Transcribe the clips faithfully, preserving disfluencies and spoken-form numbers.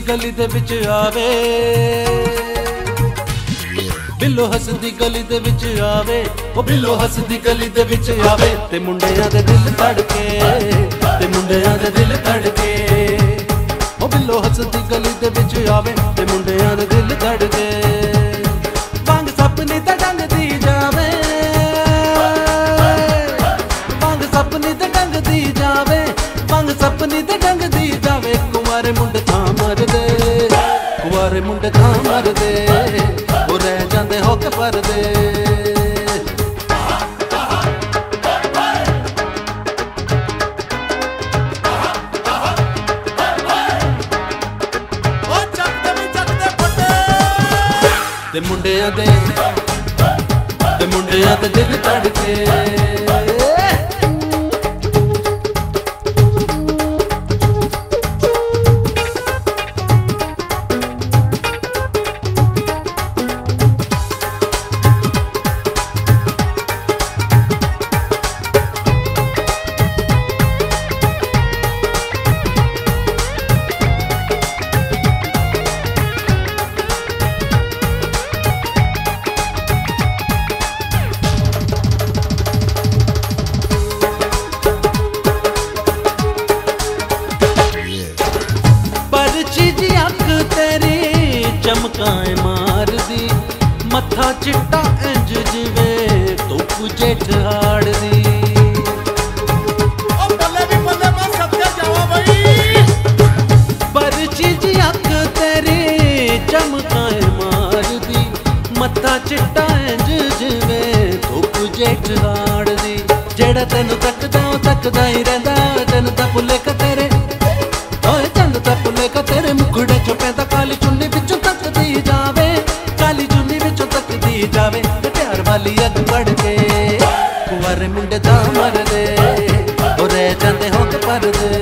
गली दे विच आवे, बिल्लो हसदी गली दे विच आवे, ओ बिल्लो हसदी गली दे विच आवे। ते मुंडियां दे दिल धड़के, ते मुंडियां दे दिल धड़के, ओ बिल्लो हसदी गली दे विच आवे, ते मुंडियां दे दिल धड़के। वांग सपनी ते डंग दी जावे, वांग सपनी ते डंग दी जावे, वांग सपनी ते डंग दी जावे। कुंवारे मुंडे थां मर दे, कुंवारे मुंडे थां मर दे, ओ रह जांदे हो के परदे। ते मुंडियां दे, ते मुंडियां दे दिल धड़के। चमकाए मार दी मथा चिट्टा इंज जिवे धुप जेठ हाड़ दी। ओ बल्ले भी बल्ले मैं सदके जावा भाई। बरची जी अख तेरी चमकाए मार दी मथा चिट्टा इंज जिवे धुप जेठ हाड़ दी। जेड़ा तेनू तकदा तकदा ही रहिंदा, तेनू तां भुले का तेरे ओए चंद तां भुले का तेरे मुखड़े चों पैंदा काली चुन्नी विचों तकदी जावे, काली चुन्नी विचों तकदी जावे। ते प्यार वाली अग बढ़ के कुंवारे मुंडे तां मर दे, ओ रह जांदे हो के परदे।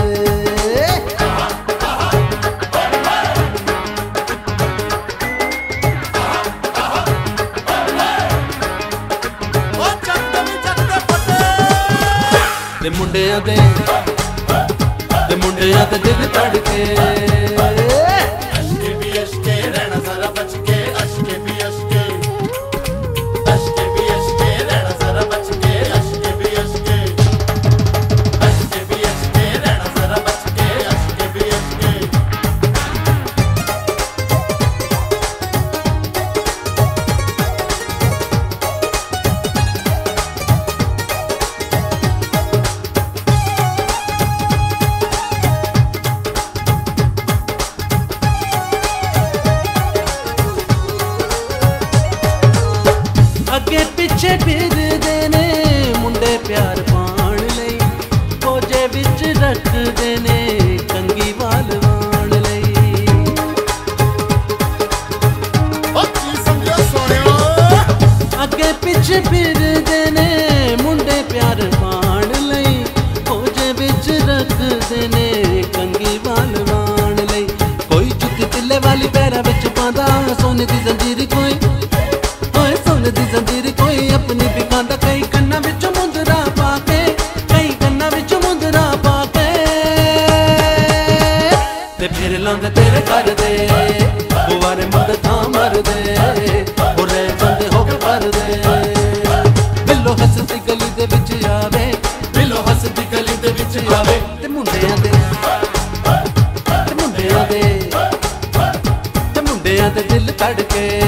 ते मुंडियां दे, ते मुंडियां दे दिल धड़के। अशके भी अशके रहना जरा बच के, अशके भी अशके, अशके भी अशके रहना जरा बच के, अशके भी अशके, अशके भी अशके रहना जरा बच के, अशके भी अशके। अगे पिछे फिरदे ने मुंडे प्यार पाण लई, खोजे विच रखदे ने कंगी वाल वाण लई। ओ की समझो सोनियो, अगे पिछे फिरदे ने मुंडे प्यार पाण लई, खोजे विच रखदे ने कंगी वाल वाण लई। कोई जुत्ती तिल्ले वाली पैरां विच पांदा, सोने दी जंजीर कोई दी जंजीर कोई अपनी बिकांदा। कई कन्ना विच मुंदरा पाके, कई कन्ना विच मुंदरा पाके, ते फिर लांदे तेरे घर दे कुंवारे मुंडे थां मर दे, ओ रह जांदे हो के परदे। बिल्लो हसदी गली दे विच आवे, बिल्लो हसदी गली दे विच आवे। ते मुंडियां दे, ते मुंडियां दे, ते मुंडियां दे दिल धड़के।